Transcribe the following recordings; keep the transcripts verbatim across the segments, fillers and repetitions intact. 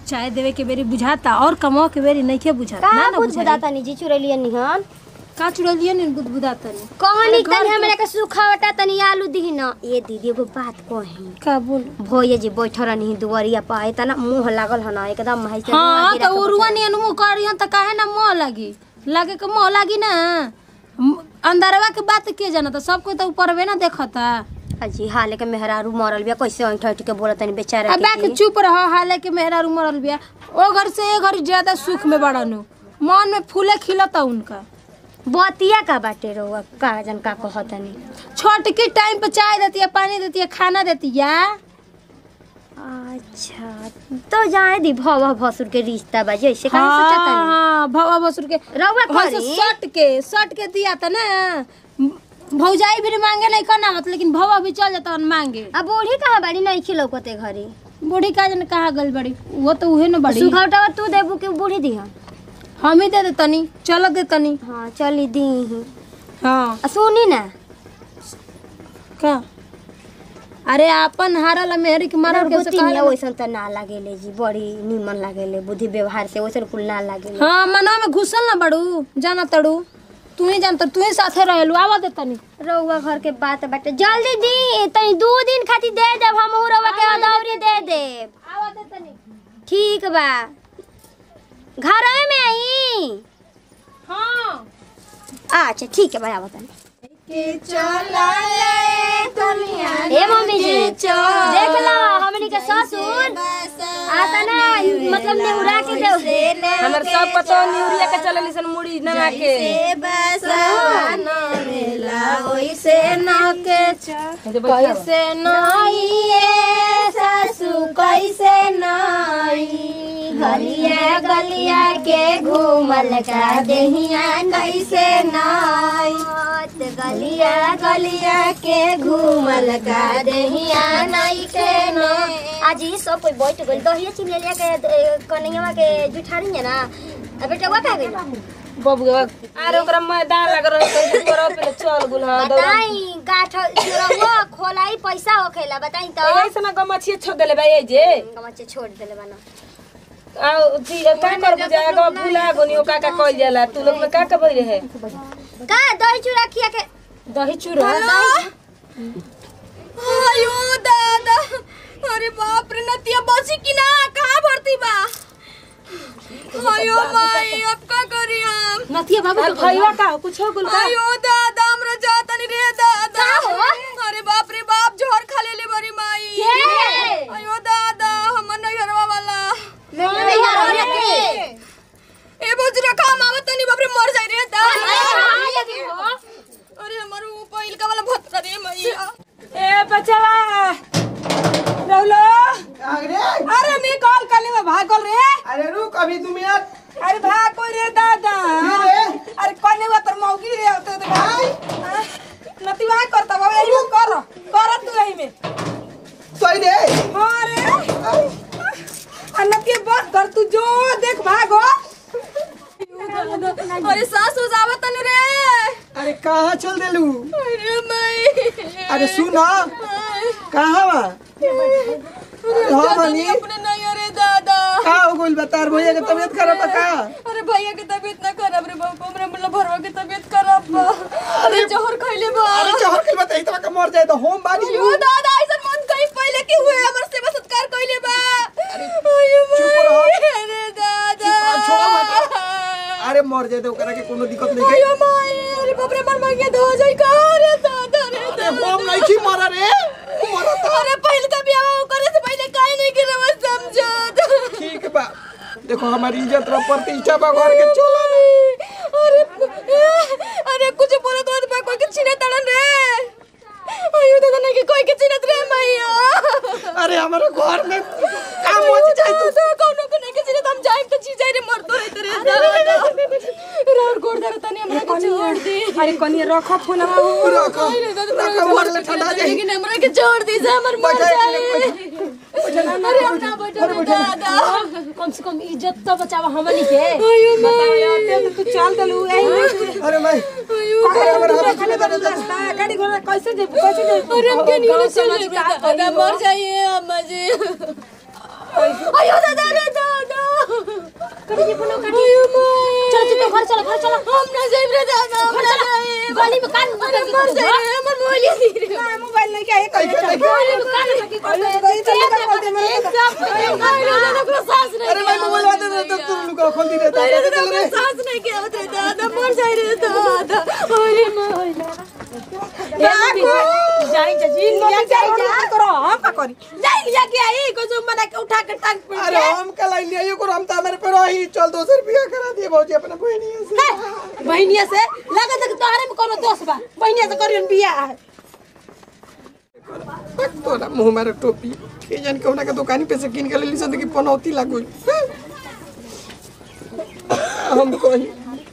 चाय देवे के बेरी बुझाता और कमाओ के बेरी नहीं के बुझाता ना ना बुझाता नहीं जी चुरैलिया निहन का चुरैलिया नहीं बुझाता नहीं कहनी तनी हमरा के सुखावटा तनी आलू दिही ना ए दीदी एगो बात कही का बोल भोये जी बैठल नहीं दुआरिया पाए तना मुंह लागल ह ना एकदम महई से हां त उरुआ नहीं मुंह करियन त काहे ना मुंह लागी लागे के मुंह लागी ना अंदरवा के बात के जाना त सब कोई त ऊपरवे ना देखता जी हाले के मेहरारू मरल बिया कैसे अंठ अंठ के बोलत तनी बेचारा के अब चुप रह हाले के मेहरारू मरल बिया ओ घर से ए घर ज्यादा सुख में बड़ानु मन में फूले खिलता उनका बतिया का बाटे रोवा का जन का कहतनी छोट के टाइम पे चाय देती है पानी देती है खाना देती है अच्छा तो जाए दी भवा भसुर के रिश्ता बा जैसे का सोचता नहीं हां भवा भसुर के रवा करी सट के सट के दिया था ना भौजाई भी मांगे नहीं करना मत लेकिन भवा भी चल जाता और मांगे अब बूढ़ी कहां बड़ी नहीं खिलौकते घरी बूढ़ी का जन कहां गल बड़ी वो तो उहे न बड़ी सुखावटा तू देबू के बूढ़ी दिहा हम ही दे देतनी चल देतनी हां चली दी हां सुनी ना का अरे अपन हारल मेहरी के मारल के से कहले ओइसन त ना लागेले जी बड़ी निमन लागेले बुद्धि व्यवहार से ओइसन कुल ना लागेले हां मना में घुसल ना बड़ू जाना तड़ू तू ही जानत तू ही साथे रहलू आवा देतनी रउवा घर के बात बाटे जल्दी दी तनी दो दिन खातिर दे देब हम रउवा के अदौरी दे देब आवा देतनी ठीक बा घर में आई हां अच्छा ठीक है भाई आवा तनी के चला ले दुनिया ए मम्मी जी देख लो हमनी के ससुर आता ना मतलब नेउरा के दे हमर सब पतो नेउरिया के चलली सन मुड़ी नना के से बसन मेला ओइसे ना के कैसे नाई ए सासू कैसे नाई गलिया गलिया के घूमल का देहिया कैसे नाई गलिया गलिया के घूमल का देहिया नाई के ना आज ई सब कोई बैठ गइल दहिया चिनिया लिया के कन्हैया के जुठारी है ना अब बेटा वा का गइल बबुआ अरे ओकरा मैदान लग रह तो तोरा पे चल गुल हां बताई गाठ जोरवा खोलाई पैसा होखेला बताई तो ऐसे ना गमछिए छोड़ देले भाई ए जे गमछिए छोड़ देले बना आ जी का कर बुझाएगा भूला गोनियो का का कइल जाला तू लोग में का का भई रहे का दही चूड़ा खिया के दही चूड़ा आयो दादा अरे बाप रे नतिया बसी की ना कहां भर्ती बा आयो माई अब का करी हम नतिया बाबू के भईवा का कुछ हो गुल का आयो दादा हमरा जाता नहीं रे दादा अरे बाप रे बाप जोहर खा ले ले बड़ी माई के आयो दादा हम नैहरवा वाला नैहरवा के ए बुजरा का मावत नहीं बाप रे मर जाई रे दादा अरे हमर ऊ पहिल का वाला भत रे मैया ए बचवा रहलो अरे मैं कॉल करले में भागल रे अरे रुक अभी दो मिनट अरे भाग कोई रे दादा अरे कोने वा तर मौगी रे तो भाई नतिवा करता बाबा यही कर कर तू यही में सही दे हां रे अन्नतिया बस कर तू जो देख भागो अरे सासू जावत न रे अरे कहाँ चल देलू अरे मैं अरे सुना कहाँ बा हाँ बनी अपने नहीं अरे दादा का हो गइल बता भैया के तबीयत खराब बा का अरे भैया के तबीयत ना खराब रे बाबू हमरे मतलब भरवा के तबीयत खराब बा अरे जहर खइले बा अरे जहर के बताई तो का मर जाए तो होम बानी यो दादा ऐसा मन कहीं पहले के हुए हमर सेवा सत्कार कइले बा अरे चुप रहो अरे दादा छोड़ो मत अरे मर जाए तो ओकरा के कोनो दिक्कत नहीं अरे माई अरे बाप रे मर मांगे धो जाई का रे दादा रे अरे होम नहीं की मरा रे मरा तो अरे पहले का ब्याह करे से पहले काहे नहीं के रवा समझत ठीक बा देखो हमारी इज्जत र प्रतिष्ठा बा घर के चलो अरे अरे कुछ बोलत रहत बा कोई के छीने तड़न रे आयो दादा नहीं के कोई के छीनत रे मैया अरे हमारे घर में काम हो जाए तू तो कोनो को नहीं के छीनत हम जाए तो छी जाए रे मर तो रहत रे दादा रार गोड़ दर तनी हमरा के छोड़ दे अरे कनिया रखो फोनवा रखो रखो मर ले ठंडा जाए लेकिन हमरा के छोड़ दी जा हमर मर जाए अरे अपना बैठो दादा कम से कम इज्जत तो बचावा हमनी के आयो बताओ यार तू चल दलू यही अरे मैं गाड़ी घोड़ा कैसे दे कैसे दे अरे हम के नहीं चल दादा मर जाइए अम्मा जी आयो दादा रे दादा काटी जी फोन काटी चल चल घर चल घर चल हम ना जाई रे दादा हम ना जाई गली में कान मर जाई हमर मोबाइल दी रे मोबाइल नहीं क्या है कहीं गली में कान की कर अरे भाई मोबाइल वाले दे तो तू लुका खोल दी रे दादा सांस नहीं के होते दादा मर जाई रे दादा अरे मोबाइल जाई जी जाई जाई करो हम का करी जाई लिया के आई को जो मना के उठा के टांग पे अरे हम कल आई नहीं को हम तो हमारे पे रही चल दोसर बियाह करा दिए भौजी अपना बहनिया से बहनिया से लगा तक तोहरे में कोनो दोस्त बा बहनिया से करियन बियाह तोरा मुंह मारे टोपी के जान कौना के दुकानी पे से किन के लेली सन की पनौती लागो हम कोई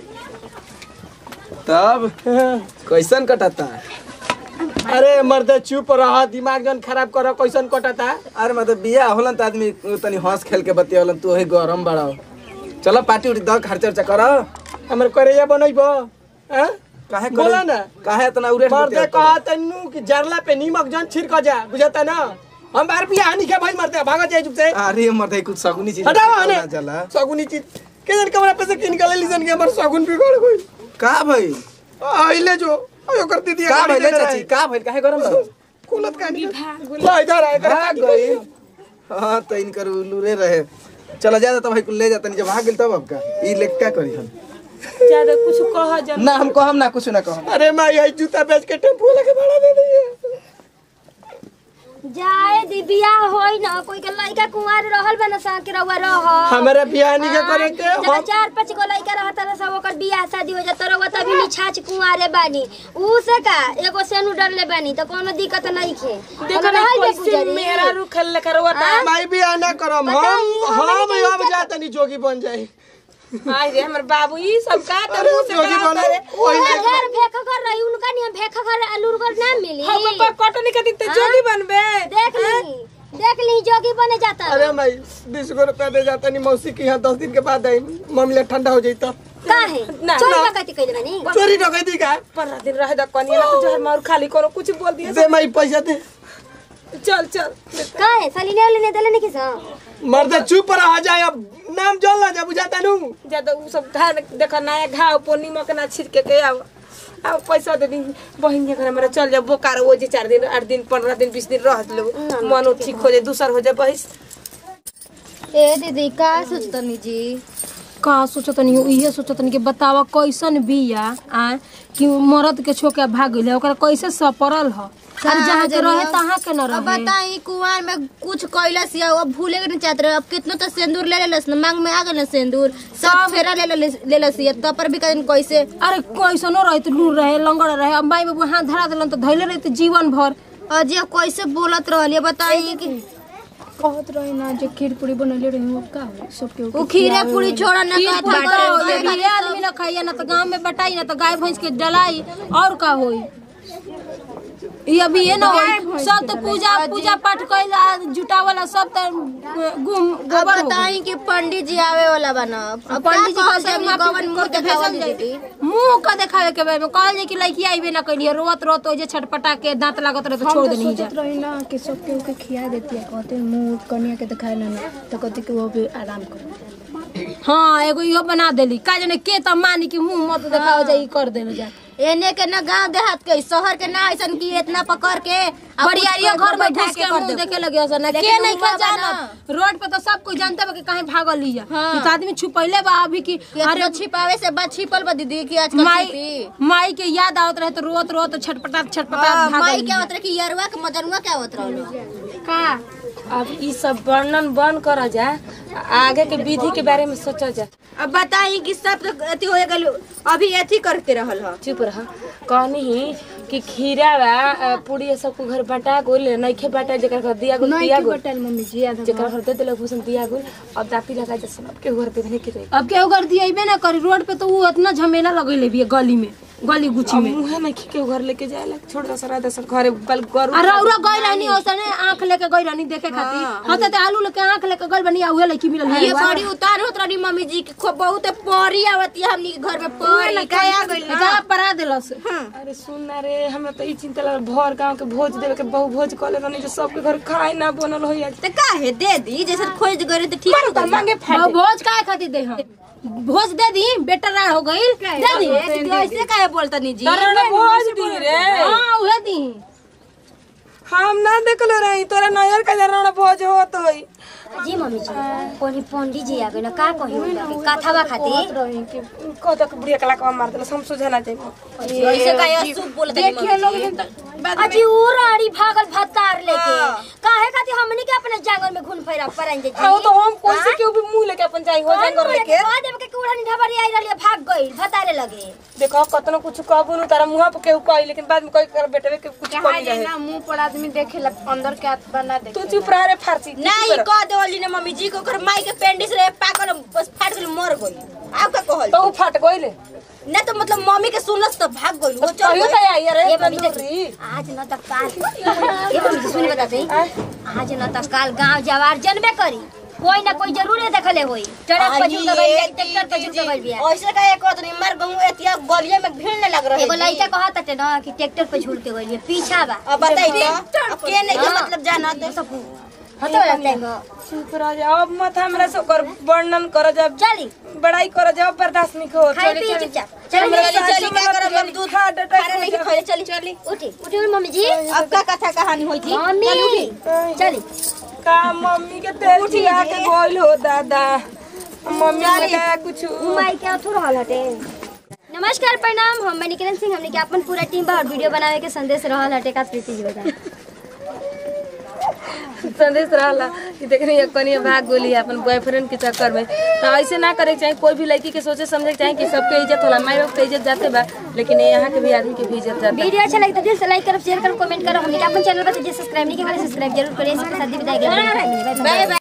तब कैसन कटता? अरे मर्द चुप रहा दिमाग जन खराब करो कैसन कटता अरे मतलब बिया होलन त आदमी तनी हंस खेल के बतियावलन तू हे गरम बड़ा चलो पार्टी उठी द खर्चा खर्चा कर हमर करेया बनइबो हैं काहे बोला ना काहे इतना उरे मर्द कहा तन्नू कि जरला पे नीमक जन छिड़क जा बुझाता ना हम बार बियाह नहीं के भाई मरते भागा जाए चुप से अरे मर्द कुछ सगुनी चीज हटाओ ने चला सगुनी चीज के जन कमरा पे से किन के लेली सन के हमर सगुन बिगड़ गई का भाई आइले जो आयो कर दी दिया का भाई ले चाची का भाई काहे गरम बा कुलत का नहीं ला इधर आ इधर भाग गई हां त इनकर उलूरे रहे चला जा त भाई कुल ले जाता नहीं जब भाग गेल तब अब का ई लेक का करी हम ज्यादा कुछ कह जा ना हम कहम ना कुछ ना कहम अरे माई आई जूता बेच के टेम्पो लेके भाड़ा दे दी जाए दी बियाह होई ना कोई के लइका कुंवार रहल बना सा के रउआ रह हमारे बियाह नहीं के करे के जब चार पांच गो लइका रहत रह सब ओकर बियाह शादी हो जात रउआ तभी निछाछ कुंवारे बानी ऊ से का एगो सेनु डरले बानी त कोनो दिक्कत नहीं खे देखो ना कैसे मेरा रुखल लेकर वता माई बियाह ना करम हम हम अब जात नहीं जोगी बन जाए आई रे हमर बाबू ई सब का त मुंह से जोगी का बने करे ओही घर भेख घर रही उनका नहीं भेख घर अलूर घर ना मिली हम पर कटनी के दिखते जोगी बनबे देख ली देख ली जोगी बने जाता अरे माई बीस गो रुपया दे जाता नहीं मौसी के यहाँ दस दिन के बाद आई मामला ठंडा हो जाता काहे ना, चोरी ना। डकैती कइले बानी चोरी डकैती का पंद्रह दिन रह द कनिया ना तो जहर मार खाली करो कुछ बोल दिया दे माई पैसा दे चल चल काहे साली ने लेने देले नहीं किसा मर्द चुप रहा जाए अब नाम जल ना जा बुझाता नु ज्यादा उ सब धान देखा नया घाव पर नीमक ना छिड़के के आव अब पैसा दे दी बहन के घर मेरा चल जा बोकार वो जे चार दिन आठ दिन पंद्रह दिन बीस दिन रह लो मनो ठीक हो जाए दूसर हो जाए बहिस ए दीदी का सोचतनी जी का सोचतनी इहे सोचतनी कि बतावा कैसन बिया आ कि मरद के छोके भाग गइले ओकरा कैसे सपरल ह अरे जहाँ के रहे तहाँ के न अब रहे बताई कुआर में कुछ कैलस या अब भूले के नहीं चाहते रहे अब कितना तो सिंदूर ले लेलस न मांग में आ गए सिंदूर सब फेरा ले लेलस या तब पर भी कहीं कैसे अरे कैसनो रहे तो लूर रहे लंगड़ रहे अब माई बाबू हाथ धरा दिलन तो धैले रहे जीवन भर अजी कैसे बोलत रहलिए बताई कि कहत रहे ना जे खीर पूरी बनले रहे वो का हो सबके उ खीरे पूरी छोड़ा ना कहत ये भी आदमी ना खाइए ना तो गांव में बटाई ना तो गाय भैंस के डलाई और का होई ये अभी ये ना होई सब तो पूजा पूजा पाठ कइला जुटावला सब तो गुम अब गोबर हो बताई कि पंडित जी आवे वाला बना अब पंडित जी का सब गवन मुंह देखावल दीदी मुंह का देखावे के बारे में कहल जे कि लड़की आइबे ना कइली रोत रोत हो जे छटपटा के दांत लागत रहे तो छोड़ देनी जा रही ना कि सबके ओके खिया देती है कहते मुंह कनिया के दिखाए ना ना तो कहती कि वो भी आराम करे हां एगो इहो बना देली का जने के त मानी कि मुंह मत देखाओ जा ई कर देल जा एने के ना गांव देहात के शहर के ना ऐसन की इतना पकड़ के बड़ियारिया घर में घुस के मुंह देखे लगे हसन ना के नहीं का जाना रोड पे तो सब कोई जानते बा कि काहे भागल लिया कि आदमी छुपैले बा अभी कि अरे छिपावे से बा छिपल बा दीदी कि आजकल माई माई के याद आवत रहे तो रोत रोत छटपटा छटपटा भागल माई क्या होत रहे कि यरवा के मदनवा क्या होत रहे का अब ई सब वर्णन बंद कर जा आगे के विधि के बारे में सोचा जा अब बताई कि सब तो अथी हो गइल अभी अथी करते रहल ह चुप रह कहनी ही कि खीरा बा पूरी सब को घर बटा गोल नइखे बटा जेकर घर दिया गोल दिया गोल बटल मम्मी जी आधा जेकर घर दे देलक भूषण दिया गोल अब दाती लगा जा सब के घर पे नहीं के अब के उगर दिएबे ना करी रोड पे तो वो इतना झमेला लगैले भी गली में गली गुची में मुहे में के घर लेके जाए छोड़ दस रात दस घरे कल गरु अरे औरा गई रहनी ओसने आंख लेके गई रहनी देखे खातिर हते त आलू लेके आंख लेके गई बनी उहे लड़की मिलल ये बड़ी उतार होत रही मम्मी जी की खूब बहुत परी आवती है हमनी के घर में परी काया गइल जा परा देलस अरे सुन ना रे हमरा तो ई चिंता लग भर गांव के भोज देवे के बहु भोज कले रहनी जो सबके घर खाए ना बनल होई आज त काहे दे दी जैसे खोज गरे त ठीक हो गइल मांगे फाट भोज काहे खातिर दे हम भोज दे दी बेटा राड़ हो गई दे दी ऐसे काहे बोलतनी जी तोरा भोज दी रे हां उहे दी हम ना देखले रही तोरा नयर का जरा भोज होत होई जी मम्मी जी कोनी पंडित जी आ गए ना का कही कथावा खातिर रही कि कत के बुढ़िया कला का मार देला हम सुझाना चाहिए ऐसे काहे अशुभ बोलतनी देखिए लोग अजी उ राड़ी भागल भतार लेके काहे खातिर हमनी के अपने जंगल में घुन फैरा पराइन जे आओ तो हम कोई से केहू भी मुंह लेके अपन जाई हो जंगल लेके बाद में के उड़न ढबरी आई रहली भाग गई भतारे लगे देखो कतनो कुछ कहबो न तारा मुंह पे केहू कही लेकिन बाद में कोई कर बेटे के कुछ कमी रहे ना मुंह पर आदमी देखे लग अंदर के हाथ बना दे तू चुप रह रे फारसी नहीं कह देवली ने मम्मी जी को कर माई के पेंडिस रे पाकल बस फाट गइल मर गई आप का कहल तो फाट गइले ना तो मतलब मम्मी के सुनलस तो भाग गइल वो चल कहियो त आई रे ये मम्मी देखी आज न त काल ये मम्मी जी सुनी बताते आज न त काल गांव जवार जनबे करी कोई ना कोई जरूर देखले होई ट्रक पर झुक गई ट्रैक्टर पर झुक गई बिया ऐसे का एक आदमी मर गऊ एतिया गलिए में भीड़ न लग रही एगो लइका कहत टे ना कि ट्रैक्टर पर झूल के गई पीछा बा अब बताई तो अब के नहीं के मतलब जाना तो सब हतो लगेगा चुप रह जा अब मत हमरा से कर वर्णन कर जब चली बड़ाई कर जब बर्दाश्त नहीं हो खाई पी चुपचाप चली चली चली चली क्या करब हम दूध खा डटा खाने नहीं खाए चली चली उठी उठी मम्मी जी अब का कथा कहानी होई थी मम्मी चली का मम्मी के तेल चिया के गोल हो दादा मम्मी लगा कुछ माई क्या थोड़ रहल हटे नमस्कार प्रणाम हम निकिरण सिंह हमने के अपन पूरा टीम बा और वीडियो बनावे के संदेश रहल हटे का प्रीति जी बता संदेश रहला कि देखनी कनिया भाग गोली अपन बॉयफ्रेंड के चक्कर में तो ऐसे ना करे के चाहिए कोई भी लड़की के सोचे समझे के चाहिए कि सबके इज्जत होला माई बाप के इज्जत जाते बा लेकिन यहाँ के भी आदमी के भी इज्जत जाता वीडियो अच्छा लगे तो दिल से लाइक करो शेयर करो कमेंट करो हमने के अपन चैनल पर सब्सक्राइब नहीं किया सब्सक्राइब जरूर करिए इसके साथ ही विदाई के बाय बाय।